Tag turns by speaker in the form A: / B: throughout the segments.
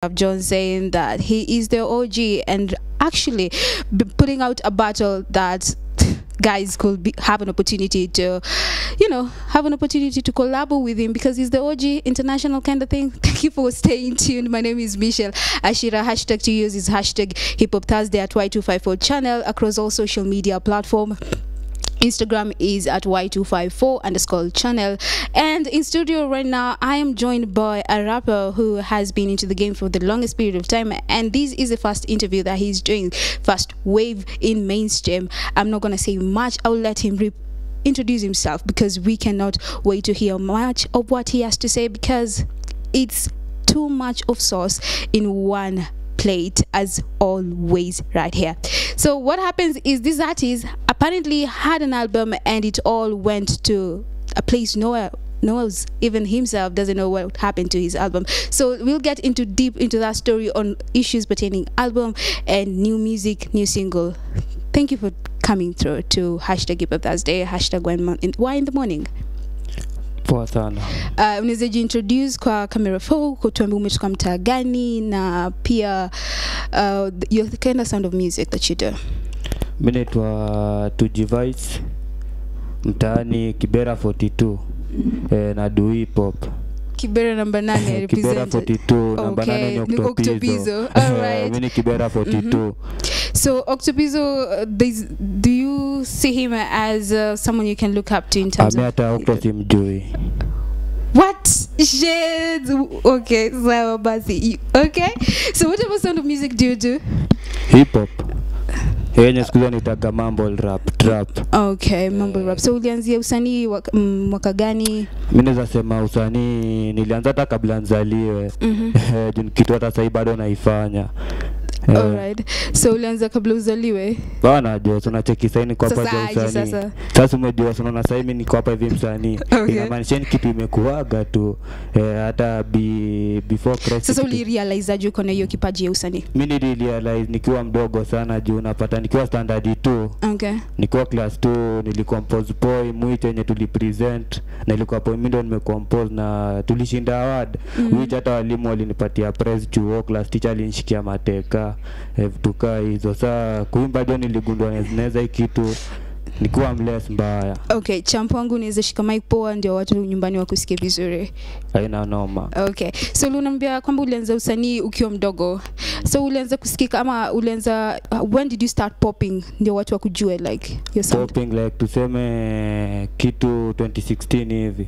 A: John saying that he is the OG and actually putting out a battle that guys could have an opportunity to, have an opportunity to collab with him because he's the OG international kind of thing. Thank you for staying tuned. My name is Michelle Ashira. Hashtag to use is hashtag Hip Hop Thursday at Y254 channel across all social media platforms. Instagram is at Y254 channel, and in studio right now I am joined by a rapper who has been into the game for the longest period of time, and this is the first interview that he's doing, first wave in mainstream. I'm not gonna say much. I'll let him introduce himself because we cannot wait to hear much of what he has to say because it's too much of sauce in one plate as always right here. So what happens is this artist apparently had an album and it all went to a place nowhere knows, even himself doesn't know what happened to his album. So we'll get deep into that story on issues pertaining album and new music, new single. Thank you for coming through to hashtag Hip Hop Thursday, hashtag Why in the Morning.
B: Poa sana.
A: Unaweza introduce kwa camera 4 kutuambia umetoka mtaa gani na pia your kind of sound of music that you do.
B: Mimi naitwa TuGVice, mtaani Kibera 42. Na do hip hop.
A: Kibera number 9 represent.
B: Kibera 42 number 9 ni
A: Octopizo. All right.
B: Mimi Kibera 42.
A: So Octopizo, do you see him as someone you can look up to in terms of
B: Octopizo?
A: What? Shit. Okay, so basi. Okay. So what type of sound of music do you do?
B: Hip hop. Yenye siku nitaga mumble rap, trap.
A: Okay, mumble rap. So ulianzia usanii mwaka gani?
B: Mimi naweza sema usanii nilianza hata kabla nzaliwe. Kitu hata sasa bado naifanya.
A: Alright. So ulianza kabla uzaliwe?
B: Bana jo, tunacheki saini kwa hapa usanii. Sasa umejua unaona sasa mimi niko hapa hivi msanii. Inamaanisha ni kitu imekuaga tu hata before Christ.
A: Sasa ulirealize aje uko na hiyo kipaji ya usanii?
B: Mimi nilirealize nikiwa mdogo sana juu napata nikiwa standard 2.
A: Okay.
B: Nikiwa class 2 nilicompose boy mwite yenye tulipresent na ilikuwa hapo mimi ndo nimecompose na tulishinda award. Which hata walimu walinipatia prize chuo, class teacher alinishikia mateka. Tuka hizo saa kuimba jo niligundua naweza kitu nikuwa mless mbaya.
A: Okay, champo wangu niweza shika mic poa ndio watu nyumbani wakusikie vizuri.
B: Haina noma.
A: Okay. So unaniambia kwamba ulianza usanii ukiwa mdogo. So ulianza kusikika ama ulianza when did you start popping ndio watu wakujue like your sound?
B: Popping like tuseme kitu 2016 hivi.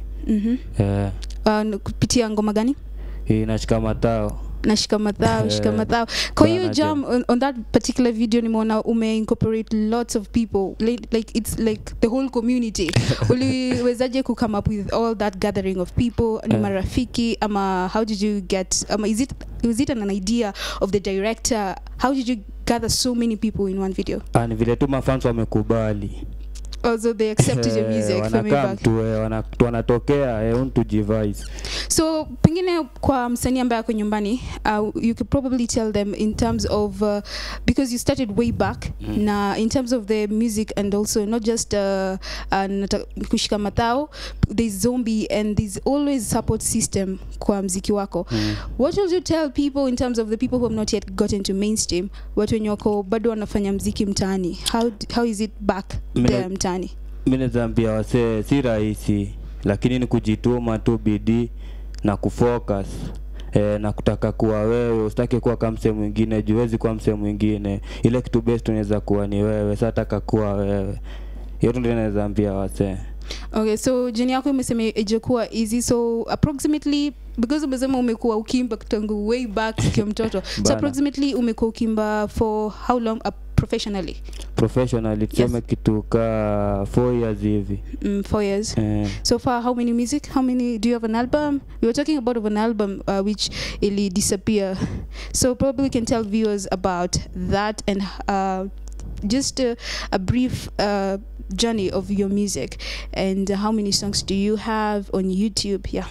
A: Kupitia ngoma gani?
B: Inashika matao.
A: Nashika matao. Kwa hiyo jam on that particular video nimeona incorporate lots of people like it's like the whole community. Uliwezaje ku come up with all that gathering of people? Ni marafiki ama how did you get was it an idea of the director? How did you gather so many people in one video?
B: Ni vile tu mafans wamekubali.
A: Also they accepted your music from back.
B: Wanatokea TuGVice.
A: So pengine kwa msanii ambaye ako nyumbani, you could probably tell them in terms of because you started way back na in terms of the music and also not just kushika matao, there's zombie and there's always support system kwa mziki wako. What would you tell people in terms of the people who have not yet gotten to mainstream, watu wenye wako bado wanafanya mziki mtaani? How is it back there mtaani?
B: Mimi naambia wase si rahisi lakini ni kujituma tu, bidii na kufocus na kutaka kuwa wewe, usitake kuwa kama msemo mwingine, juwezi kuwa msemo mwingine. Ile kitu best unaweza kuwa ni wewe, sasa taka kuwa wewe. Hiyo ndio naweza ambia wase.
A: Okay, so jeni yako umesema ijakuwa easy, so approximately because umesema umekuwa ukimba kutangu way back ukiwa mtoto. So approximately umekuwa ukimba for how long professionally?
B: Professionally tuseme kitu ka 4 years hivi.
A: 4 years. So far how many do you have an album? We were talking about an album which ili disappear. So probably can tell viewers about that and just a brief journey of your music and how many songs do you have on YouTube? Yeah.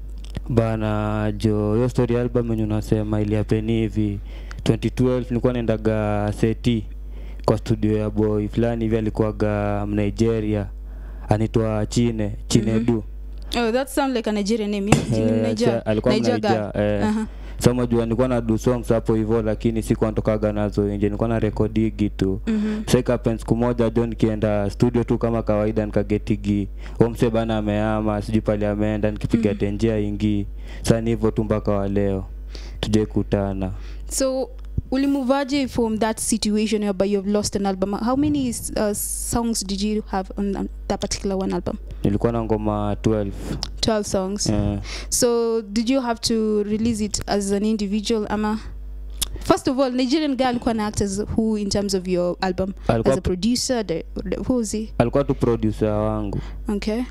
B: Bana jo, yo story album yenye unasema ili hapeni hivi 2012 nilikuwa naendaga seti kwa studio ya boy fulani hivi alikuwaga Nigeria anaitwa Chinedu.
A: Oh, that sounds like a Nigerian name. Yeah?
B: Nigeria. So mjua nilikuwa na do songs hapo hivyo, lakini sikuwa natokaga nazo nje, nilikuwa na recordigi tu. So ikapen siku moja John kienda studio tu kama kawaida, nikagetigi omse bana ameama sijui pale ameenda, nikipiga tenjia ingi. Sasa hivyo tu mpaka wa leo tuje kutana.
A: So ulimuvaje from that situation whereby you've lost an album? How many songs did you have on that particular one album?
B: Nilikuwa na ngoma
A: 12 songs.
B: Yeah.
A: So did you have to release it as an individual ama? First of all, Nigerian guy alikuwa na act as who in terms of your album? As a producer, who was he?
B: Alikuwa tu producer wangu.
A: Okay.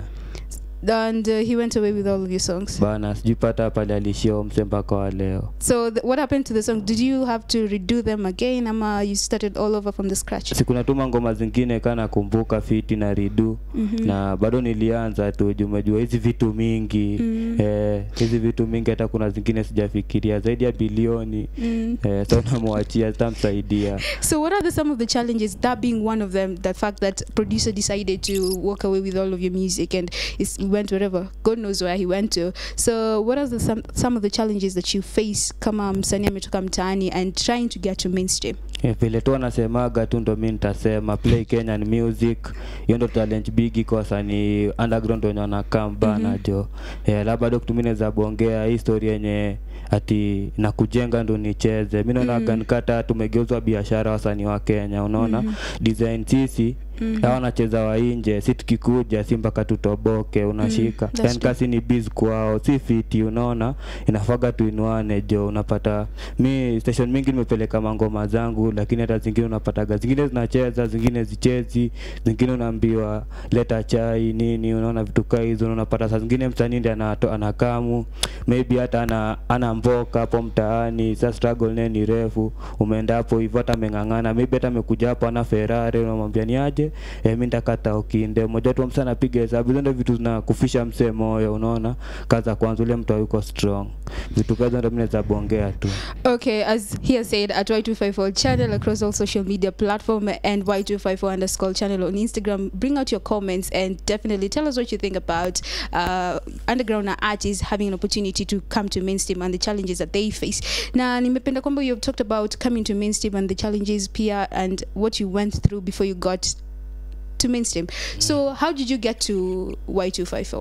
A: And he went away with all of your songs.
B: Bana sijipata pale alishia msemba kwa leo.
A: So what happened to the song? Did you have to redo them again ama you started all over from the scratch?
B: Sikuna tuma ngoma zingine kana kumbuka fiti na redo. Na bado nilianza tu umejua hizi vitu mingi. Hizi vitu mingi hata kuna zingine sijafikiria zaidi ya bilioni. So namwachia tamsaidia.
A: So what are some of the challenges, that being one of them, the fact that producer decided to walk away with all of your music and he went wherever, God knows where he went to. So what are some of the challenges that you face kama msanii ametoka mtaani and trying to get to mainstream?
B: Vile tu anasemaga tu ndo mimi nitasema play Kenyan music, hiyo ndo talent big kwa wasanii underground wenye wanakaa bana jo. La bado kutumine za bongea historia yenye ati na kujenga ndo nicheze. Mimi naona gankata tumegeuzwa biashara wasanii wa Kenya, unaona design sisi hao wanacheza wa nje, si tukikuja simba katutoboke unashika. Yani kasi ni biz kwao, si fiti unaona, inafaga tuinuane jo. Unapata mi station mingi nimepeleka mangoma zangu, lakini hata zingine unapataga zingine zinacheza, zingine zichezi, zingine unaambiwa leta chai nini, unaona vitu kama hizo. Unapata saa zingine msanii ndiye anakamu maybe hata ana mboka hapo mtaani, sasa struggle neni refu, umeenda hapo hivyo hata amengangana, maybe hata amekuja hapo ana Ferrari, unamwambia ni aje mimi nitakata ukinde moja tu msana piga hesabu. Hizo ndio vitu zinakufisha msemo moyo, unaona, kaza kwanza ule mtu yuko strong, vitu kaza ndio mimi zabongea tu.
A: Okay, as he has said, at Y254 channel across all social media platform and Y254_ channel on Instagram, bring out your comments and definitely tell us what you think about underground artists having an opportunity to come to mainstream and the challenges that they face. Na nimependa kwamba you have talked about coming to mainstream and the challenges pia and what you went through before you got to mainstream. So how did you get to Y254?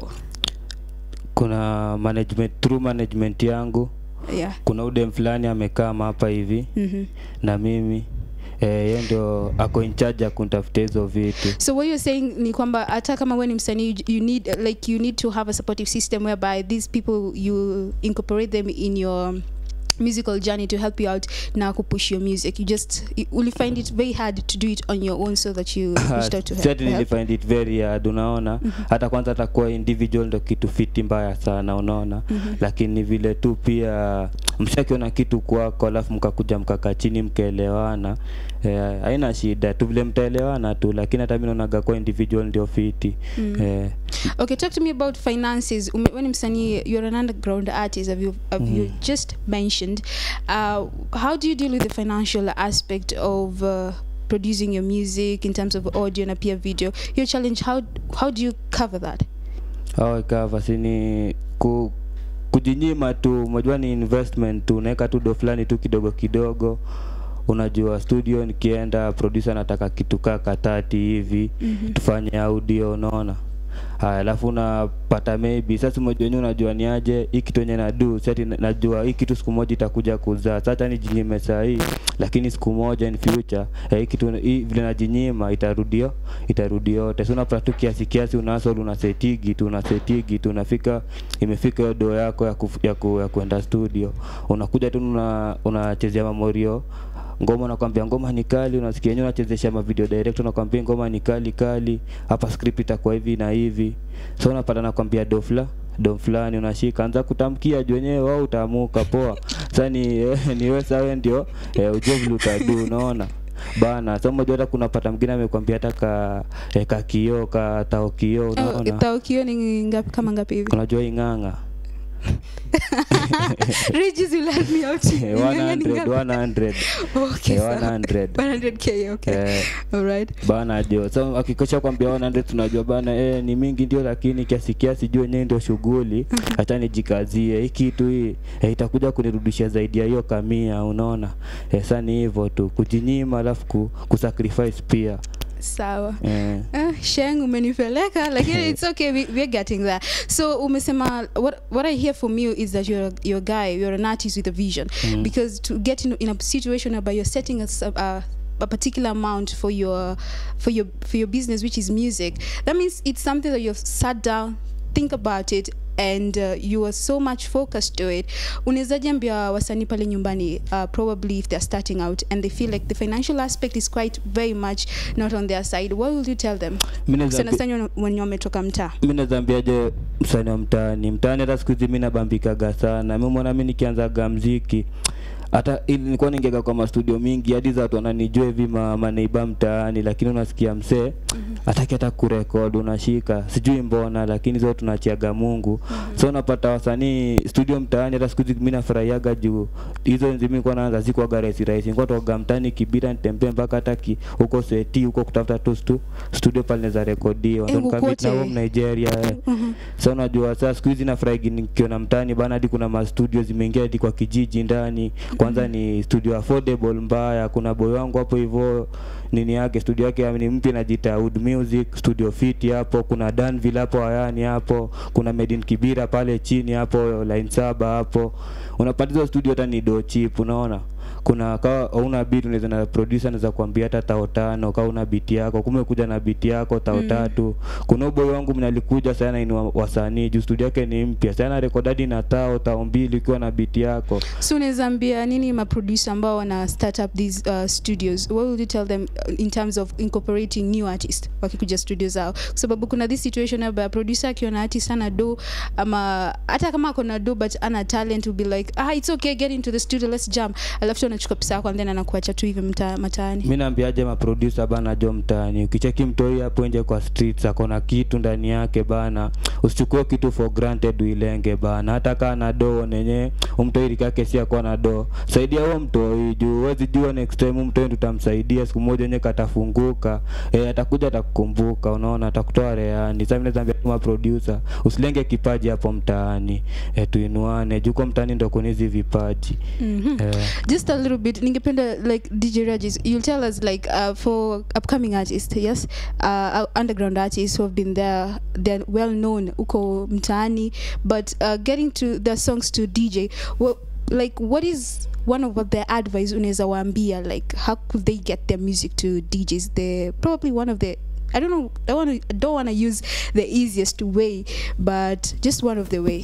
B: Kuna management, through management yangu.
A: Yeah.
B: Kuna udem fulani amekaa hapa hivi na mimi yeye ndo ako in charge ya kunitafuta hizo vitu.
A: So what you're saying ni kwamba hata kama wewe ni msanii, you need to have a supportive system whereby these people, you incorporate them in your musical journey to help you out now to push your music. Will you find it very hard to do it on your own so that you start to help?
B: Certainly find it very hard, unaona. Hata kwanza atakuwa individual ndo kitu fiti mbaya sana, unaona. Lakini vile tu pia mshakiona kitu kwako alafu mkakuja mkakaa chini mkaelewana, haina shida tu vile mtaelewana tu, lakini hata mimi naonaga kwa individual ndio fiti.
A: Okay, talk to me about finances. When msanii, you're an underground artist, have you just mentioned, how do you deal with the financial aspect of producing your music in terms of audio and peer video? Your challenge, how do you cover that?
B: How I cover sini kujinyima tu, unajua ni investment tu, unaweka tu do fulani tu kidogo kidogo. Unajua studio nikienda producer anataka kitu kaka 30 hivi tufanye audio, unaona. Alafu unapata maybe sasa mmoja unajua ni aje hiki kitu yenye na do, sasa najua hiki kitu siku moja itakuja kuzaa. Sasa ni jinyime saa hii, lakini siku moja in future hiki kitu vile najinyima itarudio yote. So unapata tu kiasi unasol unasetigi tu unafika imefika hiyo do yako ya kwenda studio. Unakuja tu unachezea memorio ngoma, nakwambia ngoma ni kali, unasikia yenyewe unachezesha ma video director nakwambia ngoma ni kali hapa, script itakuwa hivi na hivi. So unapata nakwambia do fulani unashika anza kutamkia wenyewe wao utaamuka poa. Sasa ni wewe sawa ndio ujovu utadu, unaona bana. Sasa mmoja hata kuna pata mwingine amekwambia hata ka kioo ka taokio, unaona.
A: Taokio ni ngapi, kama ngapi hivi?
B: Unajua inganga
A: Regis will help me out.
B: 100.
A: Okay,
B: 100.
A: 100k, okay. All right.
B: Bana jo. So akikosha kwambia 100 tunajua bana ni mingi ndio, lakini kiasi juu yenyewe ndio shughuli. Acha nijikazie. Hii kitu hii itakuja kunirudishia zaidi ya hiyo kamia, unaona? Sasa ni hivyo tu, kujinyima alafu kusacrifice pia.
A: Sawa. Sheng umenipeleka, lakini it's okay, we're getting there. So umesema what I hear from you is that you're a guy, you're an artist with a vision. Because to get in a situation where you're setting a particular amount for your business, which is music, that means it's something that you've sat down, think about it, and you are so much focused to it. Unezaje ambia wasanii pale nyumbani, probably if they're starting out and they feel like the financial aspect is quite very much not on their side, what will you tell them? Sana when wametoka mtaa. Mimi
B: nazaambiaje msanii wa mtaani hata siku hizi mimi nabambikaga sana. Mimi mbona mimi nikianza muziki hata nilikuwa ningeka kwa studio mingi hadi za watu wananijua hivi maneiba mtaani, lakini unasikia msee hataki hata kurekod, unashika sijui mbona, lakini zote tunachiaga Mungu. So unapata wasanii studio mtaani hata siku hizi mimi nafurahiaga juu hizo nzimi nilikuwa naanza ziko garesi nilikuwa toka mtaani Kibira nitembea mpaka hata huko seti huko kutafuta tu studio pale za rekodio ndio nikamita na Nigeria. So unajua sasa siku hizi nafurahi nikiona mtaani bana, hadi kuna ma studio zimeingia hadi kwa kijiji ndani. Kwanza ni studio affordable mbaya, kuna boy wangu hapo hivyo nini yake studio yake ni mpya inajiita Wood Music Studio Fit hapo, kuna Danville hapo Ayani hapo, kuna Made in Kibira pale chini hapo line 7 hapo. Unapata hizo studio hata ni do cheap, unaona? Kuna kama una beat unaweza na producer anaweza kuambia hata 5,000 kama una beat yako, kumekuja na beat yako 3,000. Kuna boy wangu mnalikuja sana ni wasanii juu studio yake ni mpya sana, record hadi na 2,000 ikiwa na beat yako.
A: So unaweza ambia nini ma producer ambao wana start up these studios, what would you tell them in terms of incorporating new artists wakikuja studios zao? Kwa sababu kuna this situation where producer akiona artist ana do ama hata kama akona do but ana talent will be like it's okay, get into the studio, let's jam, alafu anachukua pesa yako and then anakuacha tu hivi mtaani.
B: Mimi naambiaje ma producer bana jo mtaani, ukicheki mtoi hapo nje kwa streets akona kitu ndani yake bana, usichukue kitu for granted uilenge bana. Hata kana do nenye umtoi yake si akona do, saidia huo mtoi juu huwezi jua next time mtoi tutamsaidia siku moja yenye katafunguka, atakuja atakukumbuka, unaona, atakutoa reani. Sasa mimi naambia ma producer usilenge kipaji hapo mtaani, tuinuane juu kwa mtaani ndio kuna hizi vipaji.
A: Just a little bit, ningependa like DJ Regis, you'll tell us like for upcoming artists, yes, underground artists who have been there, they're well known uko mtaani, but getting to their songs to DJ, what is one of their advice unaweza waambia, like how could they get their music to DJs? They're probably one of the, I don't want to use the easiest way, but just one of the way.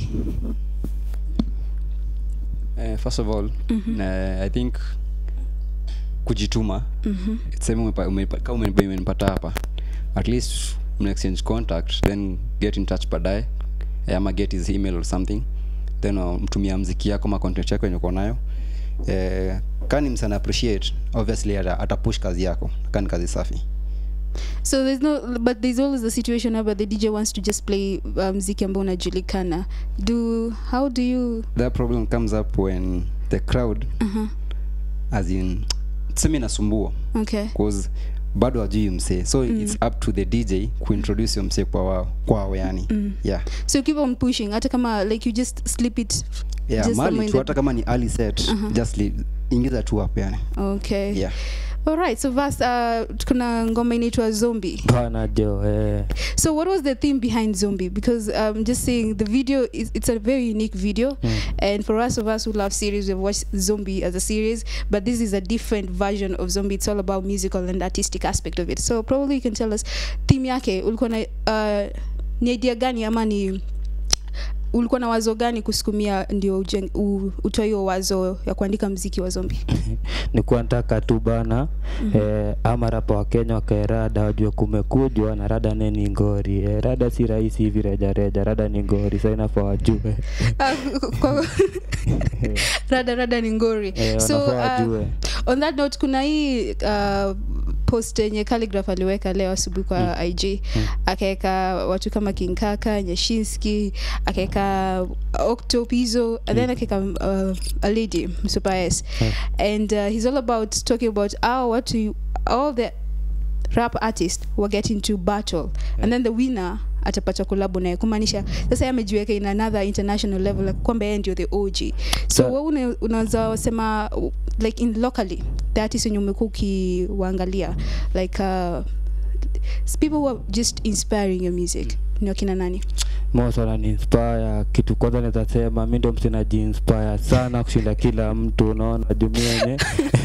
C: First of all, I think kujituma. Sema kama umenipata hapa, at least exchange contact, then get in touch baadaye, ama get his email or something, then mtumia muziki yako kama content yako yenye uko nayo. Kani msana appreciate, obviously ata push kazi yako, kani kazi safi.
A: So there's always the situation where the DJ wants to just play muziki ambao unajulikana. How do you...
C: That problem comes up when the crowd, as in, tsemi nasumbua.
A: Okay.
C: Because bado hajui mse. So it's up to the DJ kuintroduce your mse kwao yani. Yeah.
A: So keep on pushing. Hata kama like you just slip it.
C: Yeah, mali tu hata kama ni early set, just ingiza tu hapo yani.
A: Okay.
C: Yeah.
A: All right, so kuna ngoma inaitwa Zombie.
B: Bana jo,
A: So what was the theme behind Zombie? Because just saying the video it's a very unique video, and for us who love series, we've watched Zombie as a series, but this is a different version of Zombie. It's all about musical and artistic aspect of it. So probably you can tell us theme yake ulikuwa na ni idea gani ama ni ulikuwa na wazo gani kusukumia ndio utoe hiyo wazo ya kuandika muziki wa Zombie?
B: Ni kuantaka tu bana, ama rapa wa Kenya wakaerada wajue kumekujwa na rada neni ngori. Rada si rahisi hivi reja, rada ni ngori, sasa inafaa wajue. Rada ni ngori. So on that note, kuna hii
A: post yenye Calligraph aliweka leo asubuhi kwa IG. Akaweka watu kama King Kaka, Nyashinsky, akaweka Octopizo, and then akaweka a lady, Super S. And he's all about talking about all the rap artists were getting to battle, and then the winner atapata collab naye, kumaanisha sasa amejiweka in another international level, like kwamba yeye ndio the OG. So wewe unaweza sema like in locally the artists wenye umekuwa ukiwaangalia, like people who are just inspiring your music, ni wakina nani?
B: Most wana inspire. Kitu kwanza naweza sema mimi ndo msinaji inspire sana kushinda kila mtu, unaona dunia yenye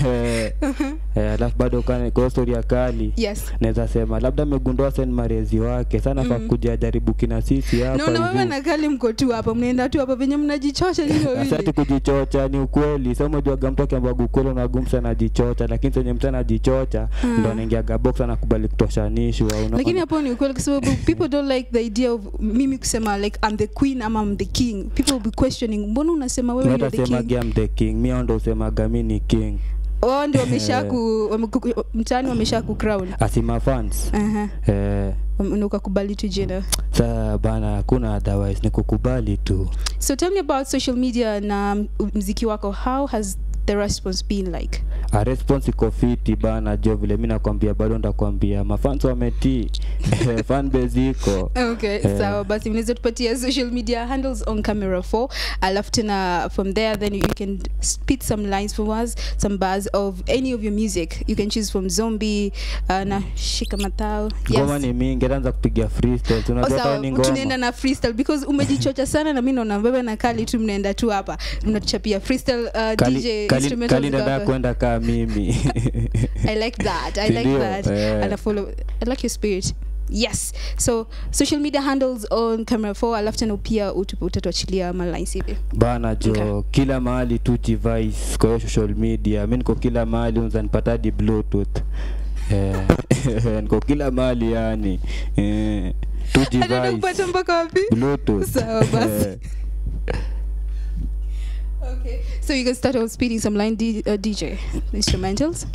B: alafu bado kwa story ya Kali.
A: Yes.
B: Naweza sema labda amegundua Saint Marezi wake sana kwa kuja jaribu kina sisi hapa.
A: No, wewe na Kali mko tu hapa, mnaenda tu hapa venye mnajichocha nini wewe?
B: Sasa kujichocha ni ukweli. Sasa unajua mtu akiamba ukweli na gumsa na jichocha, lakini senye mtu anajichocha ndo anaingia box na kubali kutoshanishwa.
A: Lakini hapo ni ukweli kwa sababu people don't like the idea of mimi kusema like I'm the queen ama I'm the king. People will be questioning, mbona unasema wewe ni the king?
B: Unasema I'm the king. Mimi ndo usemaga mimi ni king.
A: Wao ndio mtaani wameshaku crown.
B: Asima fans.
A: Unakubali tu jina.
B: Sasa bana hakuna otherwise ni kukubali tu.
A: So tell me about social media na muziki wako. How has the response been like?
B: A response iko fiti bana jo, vile mimi nakwambia bado ndakwambia mafans wametii. Fan base iko.
A: Okay, so basi mnaweza tupatia social media handles on Camera 4. Alafu tena from there then you can spit some lines for us, some bars of any of your music. You can choose from Zombie na Shika Matao.
B: Yes. Ngoma ni mingi, nitaanza kupiga freestyle. Tunajua ni ngoma.
A: Tunaenda na freestyle because umejichocha sana na mimi naona wewe na Kali tu mnaenda tu hapa. Mnatuchapia freestyle DJ instrumental.
B: Kali ndio kwenda kama mimi.
A: I like that. I like that. And I like your spirit. Yes. So social media handles on Camera 4. Alafu tena pia utatuachilia malines hivi.
B: Bana jo, kila mahali TuGVice kwa social media. Mimi niko kila mahali, unaweza nipata di Bluetooth. Niko kila mahali yani. TuGVice.
A: Anakupata mpaka wapi?
B: Bluetooth.
A: Sawa basi. Okay. So you can start on speeding some line DJ instrumentals.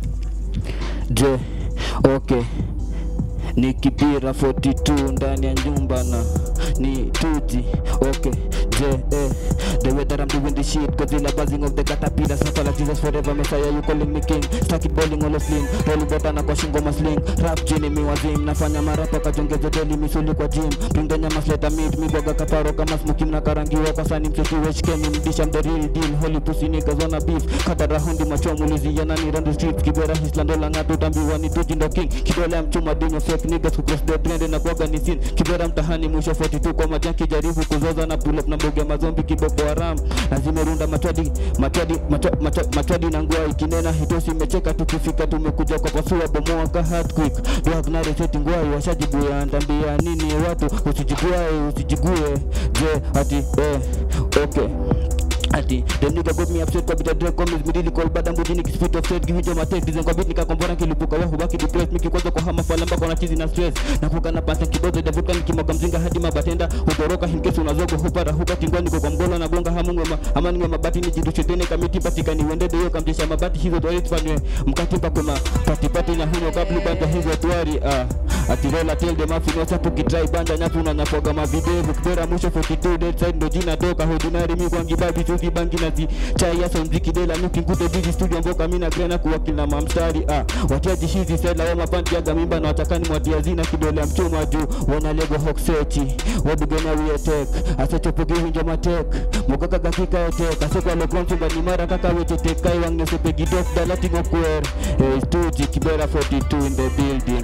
B: Okay. Ni kipira 42 ndani ya nyumba na ni tuji. Okay. The way that I'm doing this shit, Godzilla buzzing of the caterpillar. Suffer like Jesus forever, Messiah, you calling me king. Stack it bowling all of sling, rolling button kwa shingo masling. Rap jini mi wazim, nafanya marapa kajongeze deli misuli kwa gym. Bring the nyama sleta meat, mi boga kaparo kama smoky na karangiwa kwa sani mseki weshkeni. Mdisha the real deal, holy pussy niggas wanna beef. Kadara hundi machomu liziana ni run the streets. Kibera hislandola ngatu tambiwa ni tuji ndo king. Kidole mchuma dinyo fake niggas who cross the trend na kuwaga ni sin. Kibera mtahani mwisho 42 kwa majanki jaribu kuzoza na pull up na mboga mazombi kiboko haram. Na zimerunda matwadi na ngua ikinena hitosi imecheka tukifika tumekuja kwa pasua bomoa ka hard quick. Do have not resetting ngua washajibu ya ndambia nini watu usijigue. Ati okay. Ati them nigga got me upset kwa bita drag comments midili call bad ambu dini kispit of state gihijo matek design kwa beat nikakombora kilupuka wa hubaki depressed miki kwanza kwa hama falamba kwa chizi na stress na kuka na panta kibozo devuka nikimwaga mzinga hadi mabatenda utoroka hinkesi unazogo hupara huka kingwani kwa mgolo na gonga hamungwe ama ningwe mabati ni jidu chetene kamiti patika ni wendede yo kamjesha mabati hizo toilet fanwe mkatipa kwa pati na hunyo kablu banda hizo tuari ati rola tell them afi no sapu kitrai banda nyapu na nyapoga mavidevu kibera mwisho 42 dead side ndo jina toka hodinari mi kwa ngibabi tuzi bangi na zi chai ya sonziki dela nuki ngute busy studio mboka mina grena kuwakila mamstari watiaji hizi sela wa mapanti ya gamimba na watakani mwatia zina kidole ya mchuma juu wana lego hoksechi wabugena uyetek asechopogi hinjo matek mokaka kakika etek asekwa lokronsunga ni mara kaka wechetek kai wangne sepegi dok dalati ngokwer tuji kibera 42 in the building.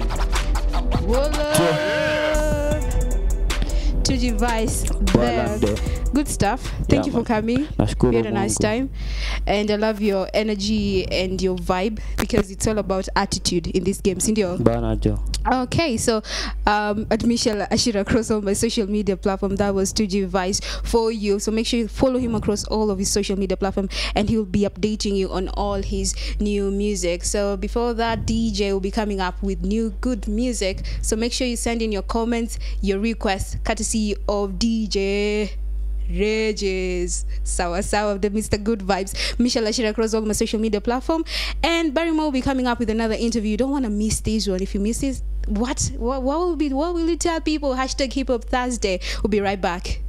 A: TuGVice there. Good stuff. Thank you for coming. We had a nice time. And I love your energy and your vibe because it's all about attitude in this game. Sindio?
B: Banajo.
A: Okay, so at Michelle Ashira across all my social media platform, that was TuGVice for you. So make sure you follow him across all of his social media platform and he'll be updating you on all his new music. So before that, DJ will be coming up with new good music. So make sure you send in your comments, your requests, courtesy of DJ Regis. Sawa Sawa, the Mr. Good Vibes. Michelle share across all my social media platform. And Barrymore will be coming up with another interview. You don't want to miss this one. If you miss this, what will you tell people? Hashtag Hip Hop Thursday. We'll be right back.